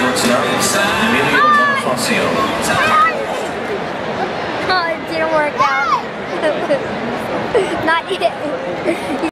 Emilio Bonifacio. Oh, it didn't work out. Not yet.